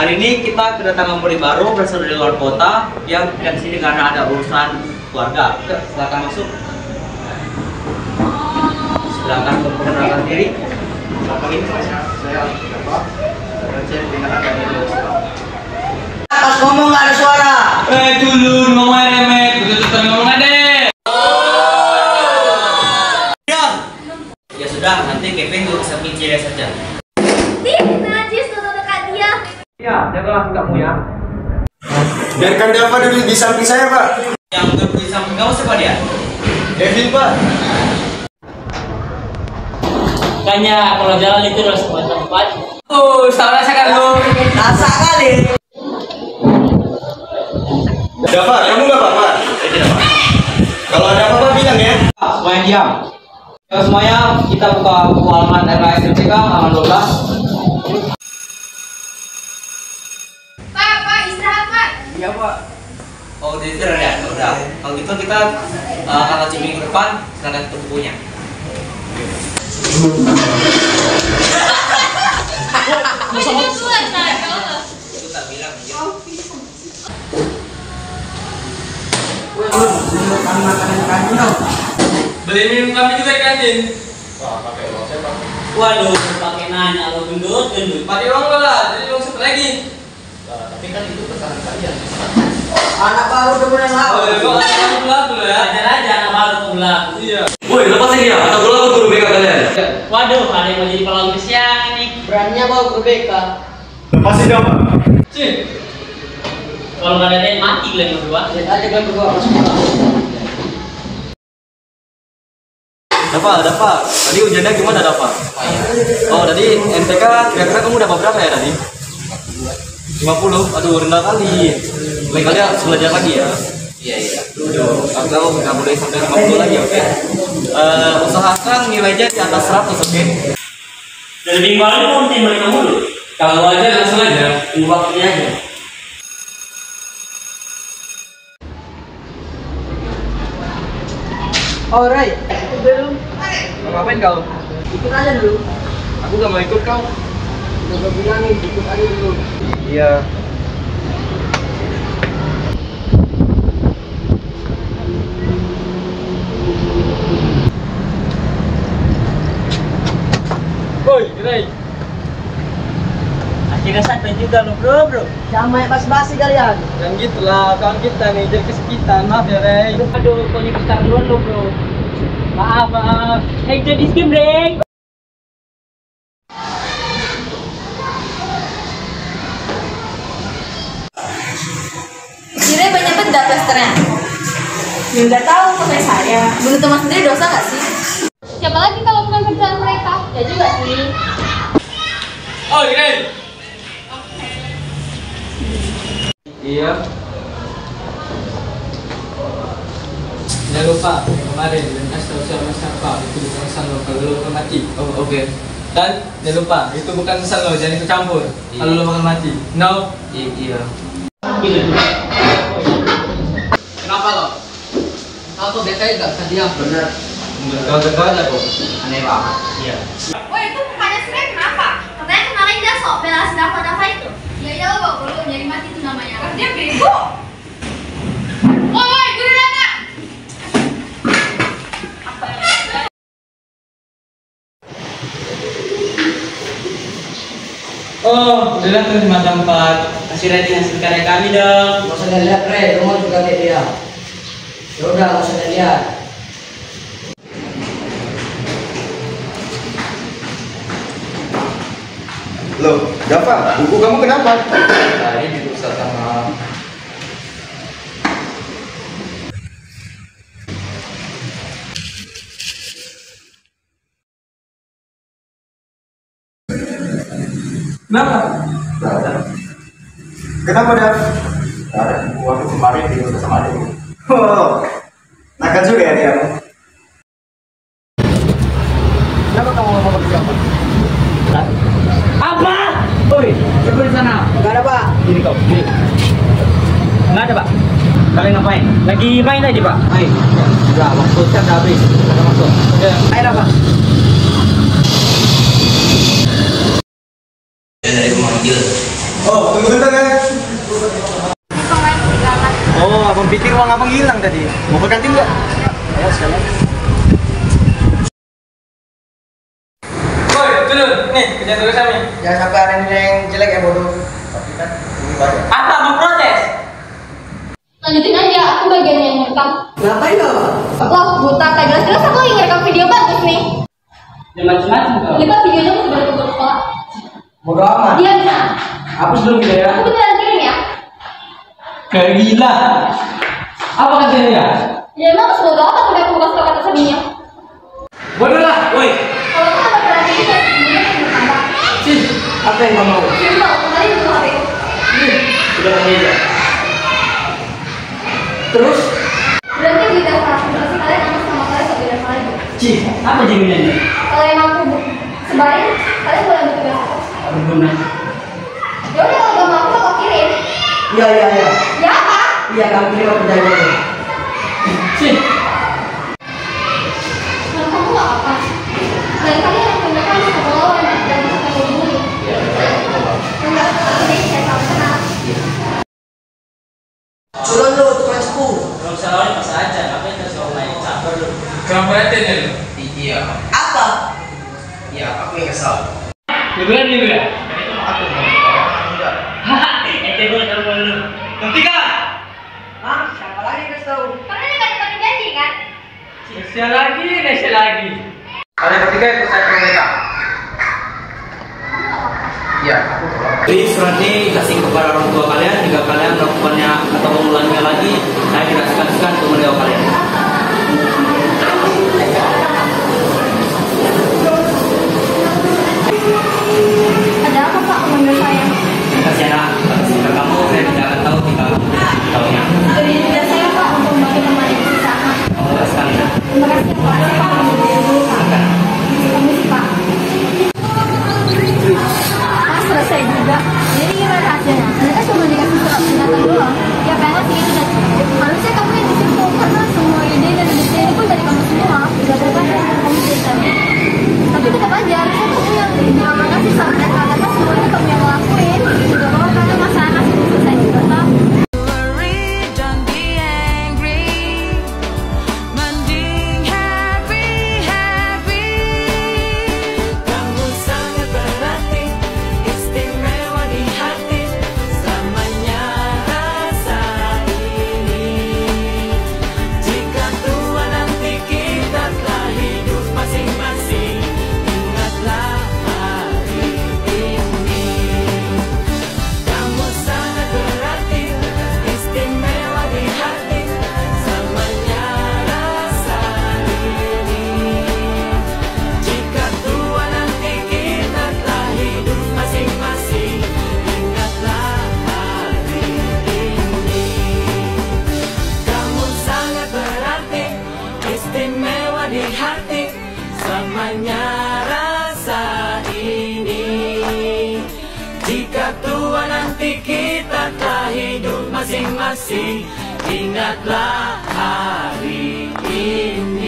Hari ini kita kedatangan murid baru berasal dari luar kota yang di sini karena ada urusan keluarga. Silakan masuk. Silakan memperkenalkan diri. Pas ngomong nggak ada suara. Dulu ngomong remet, betul-betul ngomong deh. Diam. Ya sudah, nanti Kevin bisa bicara saja. Najis tuh dekat dia. Ya, jagalah kamu ya. Biarkan Dava duduk di samping saya, Pak. Yang duduk di samping kamu siapa dia? Kevin, Pak. Makanya kalau jalan itu harus tempat. Oh, salah sekali lu. Rasa kali. Dava, kamu nggak apa-apa? Tidak apa. Kalau ada apa-apa bilang ya. Semuanya diam. Ya, semuanya kita buka buku halaman RKS MCK halaman 12. Pak, istirahat Pak. Iya Pak. Oh, jadi tidak ada. Udah. Kalau gitu kita akan lanjut minggu depan. Silakan tutup bukunya. Itu tak bilang. Beli minum kami juga di kantin. Waduh, pakai nanya lo gendut. Pakai uang lo lah, jadi uang satu lagi. Tapi kan itu pesanan kalian. Anak baru udah mulai Oh, ngawur. ya, kok ada pelaku lo ya? Ajar aja anak baru tuh belaku. Iya. Woi, lepasin dia. Atau dulu aku guru BK kalian. Waduh, ada yang mau jadi pahlawan siang nih. Beraninya bawa ke BK. Lepasin dia, Pak. Cih. Kalau nggak ada yang mati kalian berdua. Lihat aja kan berdua pas sekolah. Dava. Tadi ujiannya gimana, Dava? Oh, tadi MTK kira-kira kamu dapat berapa ya tadi? 50. Aduh, rendah kali. Lain kali harus belajar lagi ya. Iya. Atau nggak boleh sampai 50 lagi, oke? Usahakan nilainya di atas 100, oke? Dan minggu lalu kamu timur kamu dulu. Kalau aja langsung aja. Tunggu waktunya aja. Oh, Ray. Ikut dulu. Mau ngapain kau? Ikut aja dulu. Aku nggak mau ikut kau. Udah gue bilangin, ikut aja dulu. Iya. Woi, Ray. Akhirnya sampai juga lo bro. Jangan main basi-basi kalian. Jangan gitulah, kawan kita nih jadi kesepitan. Maaf ya, Ray. Aduh, kau nyebut duluan lo bro. Maaf. Jadi skim break. Kira banyak benda plasternya. Ya udah tahu pakai saya. Bunuh teman sendiri dosa nggak sih? Siapa lagi kalau bukan kerjaan mereka? Ya juga sih. Oh, Ray. Iya. Jangan lupa kemarin dan kasih tahu siapa siapa itu bukan pesan lo kalau lo mati. Oh, oke. Dan jangan lupa itu bukan pesan lo, jangan ikut campur kalau lo bakal mati. No. Iya. Kenapa lo? Kau tuh BK gak bisa diam. Bener. Kau aja kok. Aneh banget. Iya. Woi itu bukannya Shrek kenapa? Katanya kemarin dia sok bela Dava itu. Ya iya lo bawa dulu nyari mati itu namanya. Dia bego. Woi guru Nana. Oh, udah datang di mata 4. Kasih rating hasil karya kami dong. Gak usah dilihat, Ray. Lu mau juga kayak dia. Ya udah, gak usah dilihat. Loh, Dava, buku kamu kenapa? Tadi dirusak sama Kenapa? Kenapa, Dav? Waktu kemarin diurus sama adikmu. Oh, nakal juga ya dia. Kenapa kamu ngomong ke siapa? Apa? Woi, siapa di sana? Gak ada, Pak. Gini kau. Gini. Nggak ada Pak. Kalian ngapain? Lagi main aja Pak. Main. Udah, waktu chat udah habis. Kita masuk. Ayo, Pak. Dari rumah manggil. Oh, tunggu bentar kan. Oh, abang pikir uang abang hilang tadi. Mau ke kantin nggak? Ayo sekalian. Woi, turun. Nih, kerja tugas kami. Jangan sampai ada nilai yang jelek ya bodoh. Tapi kan ini banyak. Apa mau protes? Lanjutin aja, aku bagian yang ngerekam. Ngapain kau? Loh, buta, tak jelas-jelas aku lagi ngerekam video bagus nih. Ya macam-macam kau. Lihat videonya masih baru tutup sekolah. Bodoh amat. Diam ya. Hapus dulu video ya. Aku beneran kirim ya. Kayak gila. Apa kerjanya ya? Ya emang harus bodo apa sampai aku kasih tau kata sabinya. Bodoh lah, woi. Kalau kamu ada berarti itu, sebenarnya cuma tambah. Cih, apa yang kau mau? Kirim tau, kembali dulu HP ku. Sudah meja. Terus? Berarti di daftar aplikasi kalian sama kalian tak beda lagi. Cih, apa jaminannya? Kalau emang aku sebarin, kalian boleh ambil tugas aku. Apa guna? Ya udah kalau gak mau aku kirim. Iya. Ya apa? Iya, kamu kirim aku janjian. Cih. Kalau kamu gak apa? Dan kalian yang menggunakan sekolah dan bisa kamu dulu. Enggak, ini saya tahu kenal. Turun dulu, tukang cepu. Kalau misalnya pas aja, apa yang kasih online? Sabar dulu. Kamu perhatiin ya lu? Iya. Apa? Iya, aku yang kesal. Liburan nih ya? Aku enggak. Haha, ente boleh tahu dulu. Nanti kan? Hah? Siapa lagi kasih tahu? Kamu ini gak dapat janji kan? Nesya lagi. Kalian bertiga ikut saya ke mereka. Iya, aku Jadi surat ini kasih kepada orang tua kalian. Jika kalian melakukannya atau mengulanginya lagi, saya tidak segan-segan untuk menjawab kalian. Ada apa Pak memanggil saya? Kasih anak, jika kamu saya tidak akan tahu jika kamu tahunya. Beri tugas saya Pak untuk membantu teman yang berusaha. Kamu tidak sekali. Terima kasih Pak. Saya Pak ambil dulu Pak. Permisi Pak. Ah, selesai juga. Jadi gimana hasilnya? Mereka cuma dikasih surat peringatan doang. Ya pengen sih itu saja. Harusnya kamu yang disitu karena semua ide dan ide ini pun dari kamu semua. Tidak berbeda dengan kamu sendiri. Tapi tetap aja, harusnya kamu yang terima kasih sama mereka karena semuanya kamu yang ngelakuin. Juga mau karena masalah itu selesai juga tak? Selamanya rasa ini. Jika tua nanti kita telah hidup masing-masing, ingatlah hari ini.